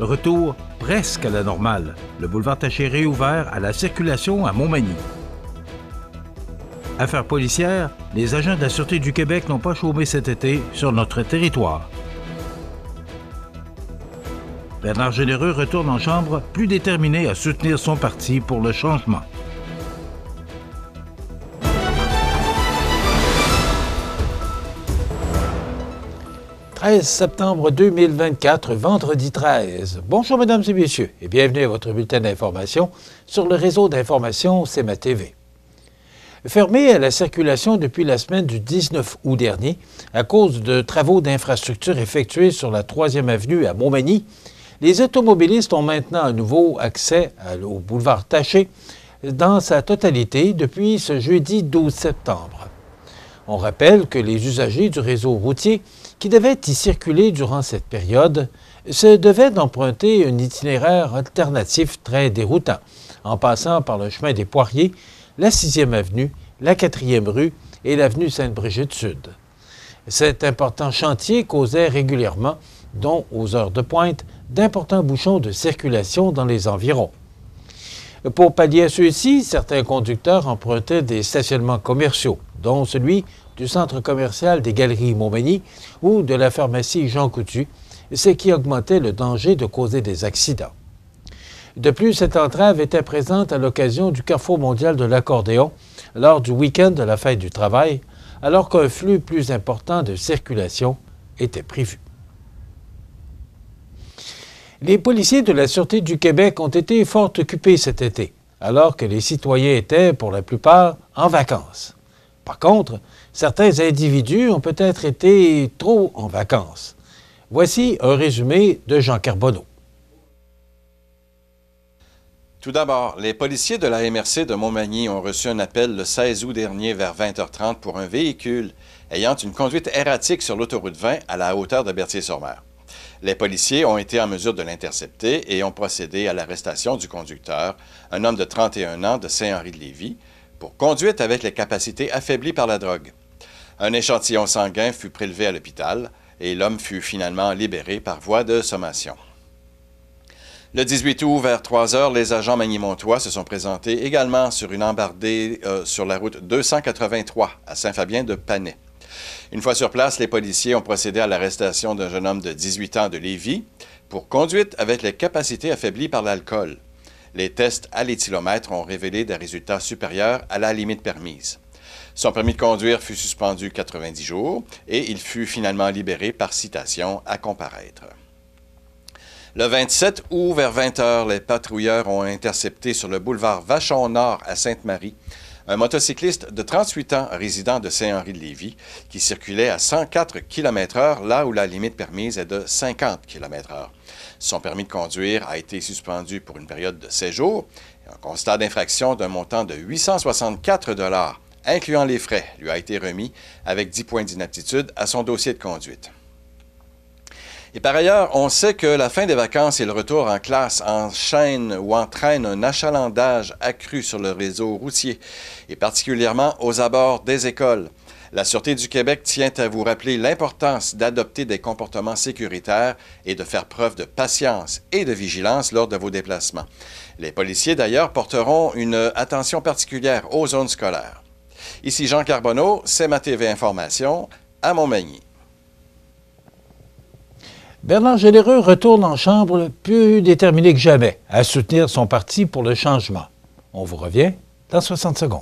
retour presque à la normale. Le boulevard Taché réouvert à la circulation à Montmagny. Affaires policières, les agents de la Sûreté du Québec n'ont pas chômé cet été sur notre territoire. Bernard Généreux retourne en chambre plus déterminé à soutenir son parti pour le changement. « 13 septembre 2024, vendredi 13. Bonjour, mesdames et messieurs, et bienvenue à votre bulletin d'information sur le réseau d'information CMA-TV. Fermé à la circulation depuis la semaine du 19 août dernier, à cause de travaux d'infrastructure effectués sur la 3e avenue à Montmagny, les automobilistes ont maintenant à nouveau accès au boulevard Taché dans sa totalité depuis ce jeudi 12 septembre. On rappelle que les usagers du réseau routier qui devaient y circuler durant cette période se devaient d'emprunter un itinéraire alternatif très déroutant, en passant par le chemin des Poiriers, la 6e avenue, la 4e rue et l'avenue Sainte-Brigitte-Sud. Cet important chantier causait régulièrement, dont aux heures de pointe, d'importants bouchons de circulation dans les environs. Pour pallier à ceux-ci, certains conducteurs empruntaient des stationnements commerciaux, dont celui du centre commercial des Galeries Montmagny ou de la pharmacie Jean Coutu, ce qui augmentait le danger de causer des accidents. De plus, cette entrave était présente à l'occasion du Carrefour mondial de l'accordéon lors du week-end de la fête du travail, alors qu'un flux plus important de circulation était prévu. Les policiers de la Sûreté du Québec ont été fort occupés cet été, alors que les citoyens étaient, pour la plupart, en vacances. Par contre, certains individus ont peut-être été trop en vacances. Voici un résumé de Jean Carbonneau. Tout d'abord, les policiers de la MRC de Montmagny ont reçu un appel le 16 août dernier vers 20h30 pour un véhicule ayant une conduite erratique sur l'autoroute 20 à la hauteur de Berthier-sur-Mer. Les policiers ont été en mesure de l'intercepter et ont procédé à l'arrestation du conducteur, un homme de 31 ans de Saint-Henri-de-Lévis, pour conduite avec les capacités affaiblies par la drogue. Un échantillon sanguin fut prélevé à l'hôpital et l'homme fut finalement libéré par voie de sommation. Le 18 août, vers 3 heures, les agents magny-montois se sont présentés également sur une embardée sur la route 283 à Saint-Fabien-de-Panay. Une fois sur place, les policiers ont procédé à l'arrestation d'un jeune homme de 18 ans de Lévis pour conduite avec les capacités affaiblies par l'alcool. Les tests à l'éthylomètre ont révélé des résultats supérieurs à la limite permise. Son permis de conduire fut suspendu 90 jours et il fut finalement libéré par citation à comparaître. Le 27 août, vers 20 h, les patrouilleurs ont intercepté sur le boulevard Vachon-Nord à Sainte-Marie un motocycliste de 38 ans résident de Saint-Henri-de-Lévis qui circulait à 104 km/h là où la limite permise est de 50 km/h. Son permis de conduire a été suspendu pour une période de 7 jours. Un constat d'infraction d'un montant de 864 $, incluant les frais, lui a été remis avec 10 points d'inaptitude à son dossier de conduite. Et par ailleurs, on sait que la fin des vacances et le retour en classe entraîne un achalandage accru sur le réseau routier, et particulièrement aux abords des écoles. La Sûreté du Québec tient à vous rappeler l'importance d'adopter des comportements sécuritaires et de faire preuve de patience et de vigilance lors de vos déplacements. Les policiers, d'ailleurs, porteront une attention particulière aux zones scolaires. Ici Jean Carbonneau, CMA-TV Information, à Montmagny. Bernard Généreux retourne en chambre plus déterminé que jamais à soutenir son parti pour le changement. On vous revient dans 60 secondes.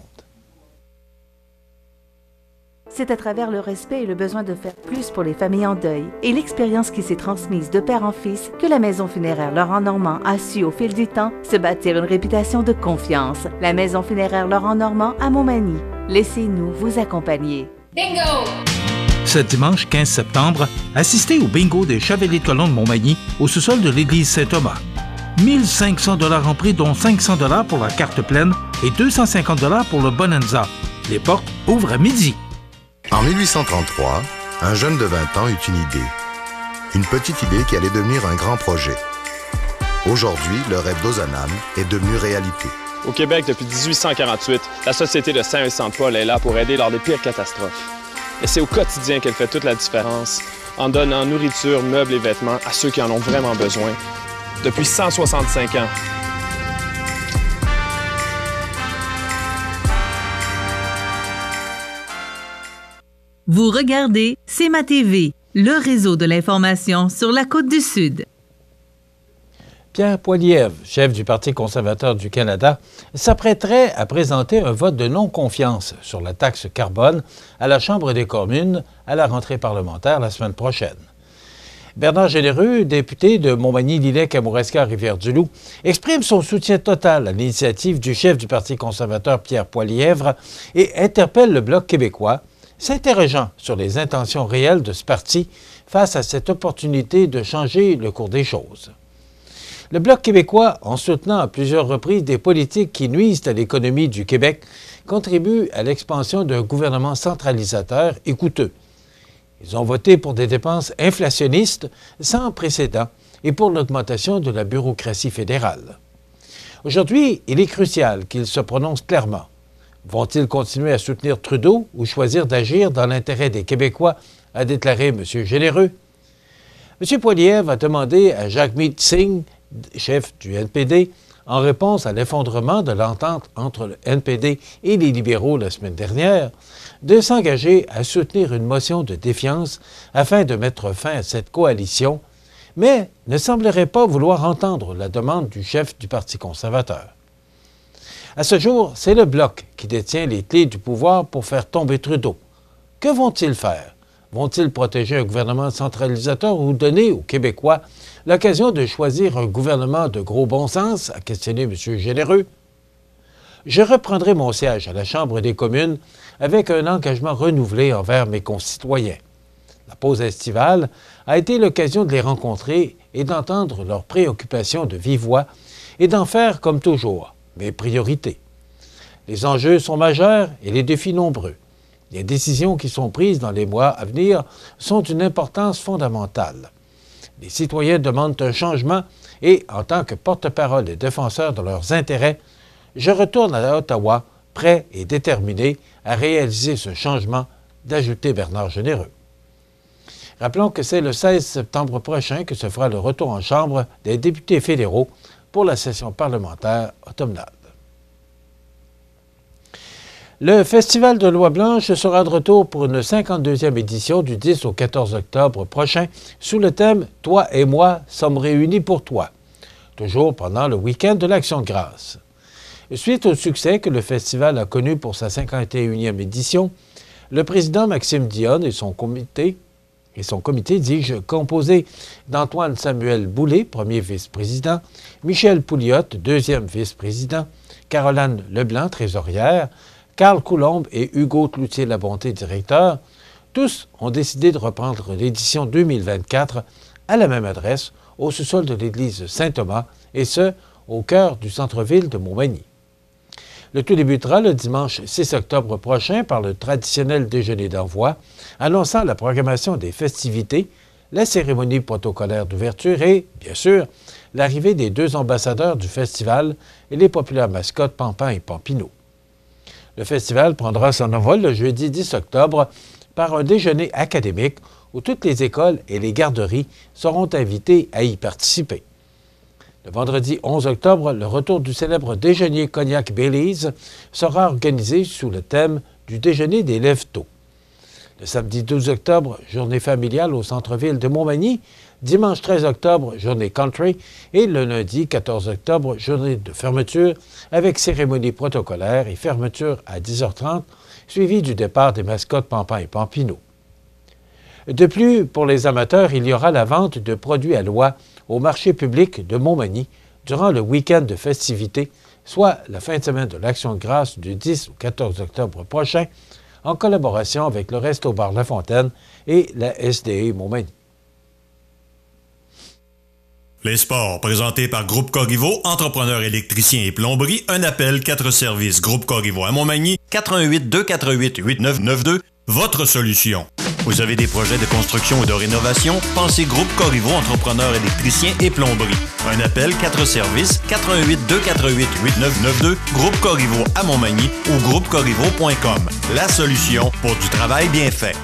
C'est à travers le respect et le besoin de faire plus pour les familles en deuil et l'expérience qui s'est transmise de père en fils que la Maison funéraire Laurent Normand a su au fil du temps se bâtir une réputation de confiance. La Maison funéraire Laurent Normand à Montmagny. Laissez-nous vous accompagner. Bingo! Ce dimanche 15 septembre, assistez au bingo des Chevaliers de Colomb de Montmagny au sous-sol de l'église Saint-Thomas. 1 500 $ en prix, dont 500 $ pour la carte pleine et 250 $ pour le Bonanza. Les portes ouvrent à midi. En 1833, un jeune de 20 ans eut une idée. Une petite idée qui allait devenir un grand projet. Aujourd'hui, le rêve d'Ozanam est devenu réalité. Au Québec, depuis 1848, la Société de Saint-Vincent-de-Paul est là pour aider lors des pires catastrophes. Et c'est au quotidien qu'elle fait toute la différence, en donnant nourriture, meubles et vêtements à ceux qui en ont vraiment besoin. depuis 165 ans. Vous regardez CMA TV, le réseau de l'information sur la Côte-du-Sud. Pierre Poilievre, chef du Parti conservateur du Canada, s'apprêterait à présenter un vote de non-confiance sur la taxe carbone à la Chambre des communes à la rentrée parlementaire la semaine prochaine. Bernard Généreux, député de Montmagny-Lillet-Kamouraska-Rivière-du-Loup, exprime son soutien total à l'initiative du chef du Parti conservateur Pierre Poilievre et interpelle le Bloc québécois, s'interrogeant sur les intentions réelles de ce parti face à cette opportunité de changer le cours des choses. Le Bloc québécois, en soutenant à plusieurs reprises des politiques qui nuisent à l'économie du Québec, contribue à l'expansion d'un gouvernement centralisateur et coûteux. Ils ont voté pour des dépenses inflationnistes sans précédent et pour l'augmentation de la bureaucratie fédérale. Aujourd'hui, il est crucial qu'ils se prononcent clairement. Vont-ils continuer à soutenir Trudeau ou choisir d'agir dans l'intérêt des Québécois, a déclaré M. Généreux. M. Poilievre a demandé à Jagmeet Singh, chef du NPD, en réponse à l'effondrement de l'entente entre le NPD et les libéraux la semaine dernière, de s'engager à soutenir une motion de défiance afin de mettre fin à cette coalition, mais ne semblerait pas vouloir entendre la demande du chef du Parti conservateur. À ce jour, c'est le Bloc qui détient les clés du pouvoir pour faire tomber Trudeau. Que vont-ils faire? Vont-ils protéger un gouvernement centralisateur ou donner aux Québécois l'occasion de choisir un gouvernement de gros bon sens, a questionné M. Généreux? Je reprendrai mon siège à la Chambre des communes avec un engagement renouvelé envers mes concitoyens. La pause estivale a été l'occasion de les rencontrer et d'entendre leurs préoccupations de vive voix et d'en faire, comme toujours, mes priorités. Les enjeux sont majeurs et les défis nombreux. Les décisions qui sont prises dans les mois à venir sont d'une importance fondamentale. Les citoyens demandent un changement et, en tant que porte-parole et défenseur de leurs intérêts, je retourne à Ottawa prêt et déterminé à réaliser ce changement, d'ajouter Bernard Généreux. Rappelons que c'est le 16 septembre prochain que se fera le retour en Chambre des députés fédéraux pour la session parlementaire automnale. Le Festival de Loi Blanche sera de retour pour une 52e édition du 10 au 14 octobre prochain sous le thème « Toi et moi sommes réunis pour toi », toujours pendant le week-end de l'Action de grâce. Suite au succès que le festival a connu pour sa 51e édition, le président Maxime Dionne et son comité, dis-je, composé d'Antoine Samuel Boulay, premier vice-président, Michel Pouliot, deuxième vice-président, Caroline Leblanc, trésorière, Carl Coulombe et Hugo Cloutier-Labonté, directeur, tous ont décidé de reprendre l'édition 2024 à la même adresse, au sous-sol de l'église Saint-Thomas, et ce, au cœur du centre-ville de Montmagny. Le tout débutera le dimanche 6 octobre prochain par le traditionnel déjeuner d'envoi, annonçant la programmation des festivités, la cérémonie protocolaire d'ouverture et, bien sûr, l'arrivée des deux ambassadeurs du festival et les populaires mascottes Pampin et Pampino. Le festival prendra son envol le jeudi 10 octobre par un déjeuner académique où toutes les écoles et les garderies seront invitées à y participer. Le vendredi 11 octobre, le retour du célèbre déjeuner Cognac Baileys sera organisé sous le thème du déjeuner des lève-tôt. Le samedi 12 octobre, journée familiale au centre-ville de Montmagny. Dimanche 13 octobre, journée country. Et le lundi 14 octobre, journée de fermeture avec cérémonie protocolaire et fermeture à 10h30, suivie du départ des mascottes Pampin et Pampino. De plus, pour les amateurs, il y aura la vente de produits à l'oie au marché public de Montmagny durant le week-end de festivités, soit la fin de semaine de l'Action de grâce du 10 au 14 octobre prochain, en collaboration avec le Resto-Bar La Fontaine et la SDE Montmagny. Les sports, présentés par Groupe Corriveau, entrepreneur électricien et plomberie, un appel, 4 services. Groupe Corriveau à Montmagny, 418-248-8992, votre solution. Vous avez des projets de construction ou de rénovation? Pensez Groupe Corriveau, entrepreneur électricien et plomberie. Un appel, 4 services, 418-248-8992, Groupe Corriveau à Montmagny ou groupecorriveau.com. La solution pour du travail bien fait.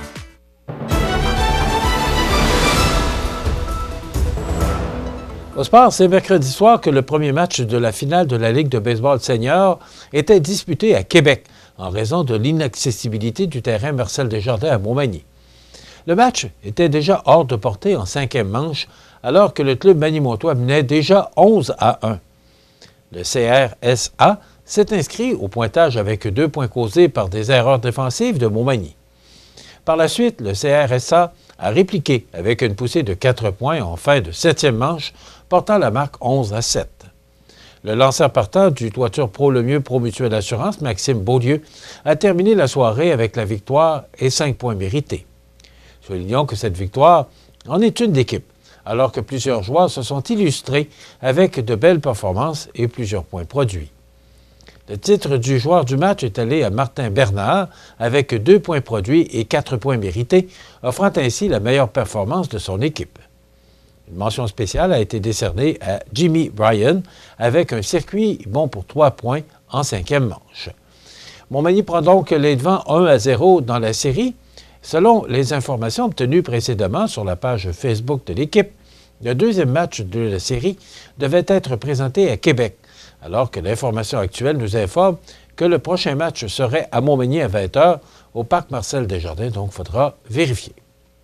Au sport, c'est mercredi soir que le premier match de la finale de la Ligue de baseball senior était disputé à Québec en raison de l'inaccessibilité du terrain Marcel Desjardins à Montmagny. Le match était déjà hors de portée en 5e manche alors que le club magny-montois menait déjà 11-1. Le CRSA s'est inscrit au pointage avec 2 points causés par des erreurs défensives de Montmagny. Par la suite, le CRSA a répliqué avec une poussée de 4 points en fin de 7e manche, portant la marque 11-7. Le lanceur partant du Toiture Pro Le Mieux Pro Mutuelle Assurance, Maxime Beaulieu, a terminé la soirée avec la victoire et 5 points mérités. Soulignons que cette victoire en est une d'équipe, alors que plusieurs joueurs se sont illustrés avec de belles performances et plusieurs points produits. Le titre du joueur du match est allé à Martin Bernard avec 2 points produits et 4 points mérités, offrant ainsi la meilleure performance de son équipe. Une mention spéciale a été décernée à Jimmy Bryan avec un circuit bon pour 3 points en 5e manche. Montmagny prend donc les devants 1-0 dans la série. Selon les informations obtenues précédemment sur la page Facebook de l'équipe, le deuxième match de la série devait être présenté à Québec, alors que l'information actuelle nous informe que le prochain match serait à Montmagny à 20h au parc Marcel Desjardins, donc il faudra vérifier.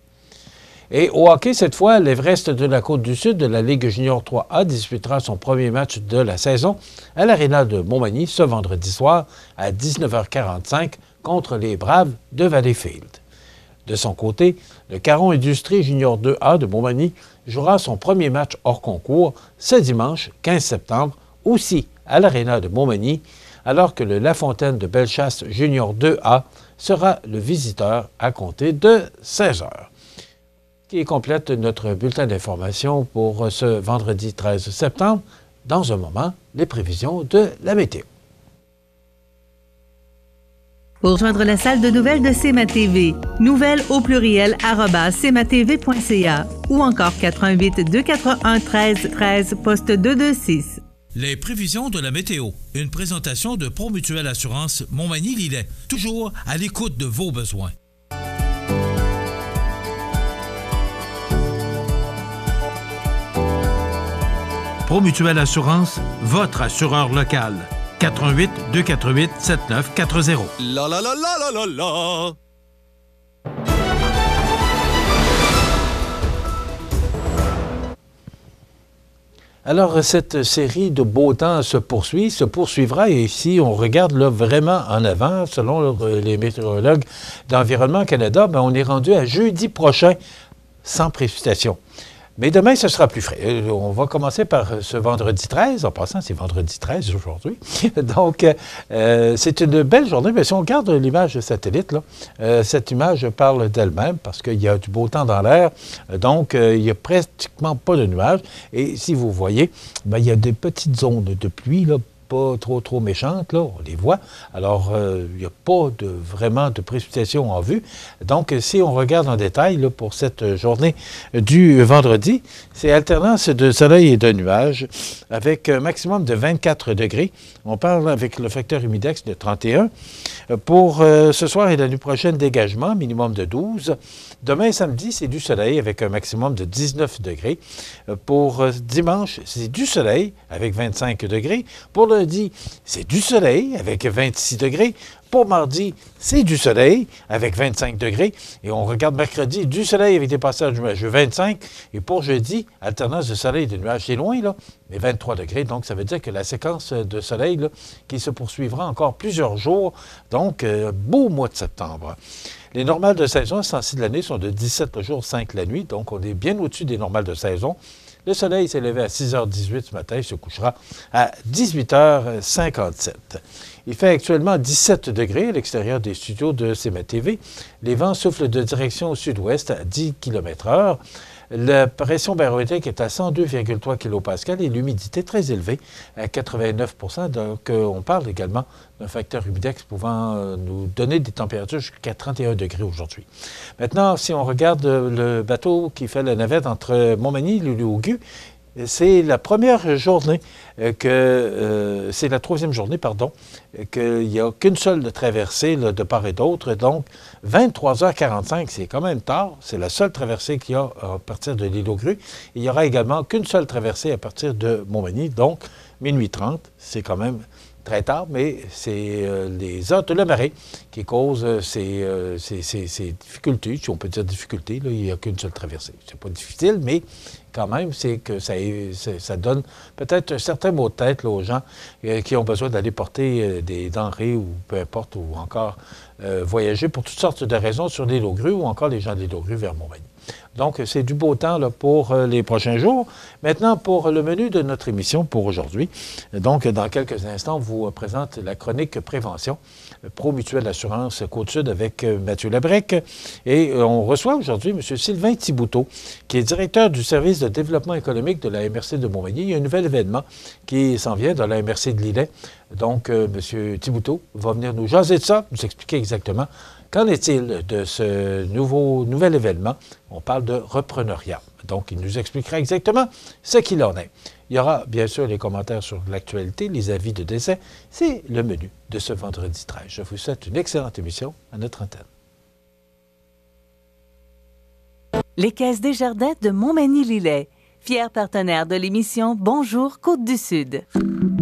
Et au hockey, cette fois, l'Everest de la Côte-du-Sud de la Ligue junior 3A disputera son premier match de la saison à l'Aréna de Montmagny ce vendredi soir à 19h45 contre les Braves de Valleyfield. De son côté, le Caron Industrie junior 2A de Montmagny jouera son premier match hors concours ce dimanche 15 septembre, aussi à l'Aréna de Montmagny, alors que le La Fontaine de Bellechasse junior 2A sera le visiteur à compter de 16 h. Qui complète notre bulletin d'information pour ce vendredi 13 septembre. Dans un moment, les prévisions de la météo. Pour rejoindre la salle de nouvelles de CMA-TV, nouvelles au pluriel @cmatv.ca ou encore 88 241 13 13 poste 226. Les prévisions de la météo. Une présentation de Promutuelle Assurance Montmagny-Lillet. Toujours à l'écoute de vos besoins. Promutuelle Assurance, votre assureur local. 88 248 7940. La la la la la la la. Alors, cette série de beau temps se poursuivra, et si on regarde là, vraiment en avant, selon les météorologues d'Environnement Canada, bien, on est rendu à jeudi prochain sans précipitation. Mais demain, ce sera plus frais. On va commencer par ce vendredi 13. En passant, c'est vendredi 13 aujourd'hui. Donc, c'est une belle journée. Mais si on regarde l'image satellite, là, cette image parle d'elle-même parce qu'il y a du beau temps dans l'air. Donc, il n'y a pratiquement pas de nuages. Et si vous voyez, bien, il y a des petites zones de pluie, là, pas trop méchantes, là, on les voit. Alors, il n'y a pas vraiment de précipitation en vue. Donc, si on regarde en détail là, pour cette journée du vendredi, c'est alternance de soleil et de nuages avec un maximum de 24 degrés. On parle avec le facteur humidex de 31. Pour ce soir et la nuit prochaine, dégagement, minimum de 12. Demain, samedi, c'est du soleil avec un maximum de 19 degrés. Pour dimanche, c'est du soleil avec 25 degrés. Pour lundi, c'est du soleil avec 26 degrés. Pour mardi, c'est du soleil avec 25 degrés. Et on regarde mercredi, du soleil avec des passages nuageux, 25. Et pour jeudi, alternance de soleil et de nuages. C'est loin, là, mais 23 degrés. Donc, ça veut dire que la séquence de soleil là, qui se poursuivra encore plusieurs jours. Donc, beau mois de septembre. Les normales de saison, censées de l'année, sont de 17 le jour, 5 la nuit. Donc, on est bien au-dessus des normales de saison. Le soleil s'est levé à 6h18 ce matin. Il se couchera à 18h57. Il fait actuellement 17 degrés à l'extérieur des studios de CMA-TV. Les vents soufflent de direction au sud-ouest à 10 km/h. La pression barométrique est à 102,3 kPa et l'humidité très élevée à 89 %. Donc, on parle également d'un facteur humidex pouvant nous donner des températures jusqu'à 31 degrés aujourd'hui. Maintenant, si on regarde le bateau qui fait la navette entre Montmagny et Lulaugu, c'est la première journée c'est la troisième journée, pardon, qu'il n'y a qu'une seule traversée là, de part et d'autre. Donc, 23h45, c'est quand même tard. C'est la seule traversée qu'il y a à partir de l'île aux Grues. Il n'y aura également qu'une seule traversée à partir de Montmagny. Donc, minuit 30, c'est quand même très tard, mais c'est les heures de la marée qui causent ces difficultés, si on peut dire difficultés. Là, il n'y a qu'une seule traversée. C'est pas difficile, mais quand même, c'est que ça donne peut-être un certain mot de tête là, aux gens qui ont besoin d'aller porter des denrées ou peu importe, ou encore voyager pour toutes sortes de raisons sur l'île aux Grues ou encore les gens de l'île aux Grues vers Montmagny. Donc, c'est du beau temps là, pour les prochains jours. Maintenant, pour le menu de notre émission pour aujourd'hui. Donc, dans quelques instants, on vous présente la chronique prévention Promutuelle Assurance Côte-Sud avec Mathieu Labrec. Et on reçoit aujourd'hui M. Sylvain Thibouteau, qui est directeur du service de développement économique de la MRC de Montmagny. Il y a un nouvel événement qui s'en vient dans la MRC de Lillet. Donc, M. Thibouteau va venir nous jaser de ça, nous expliquer exactement qu'en est-il de ce nouvel événement. On parle de repreneuriat. Donc, il nous expliquera exactement ce qu'il en est. Il y aura bien sûr les commentaires sur l'actualité, les avis de décès. C'est le menu de ce vendredi 13. Je vous souhaite une excellente émission à notre antenne. Les Caisses Desjardins de Montmagny-Lillet, fiers partenaires de l'émission Bonjour Côte-du-Sud.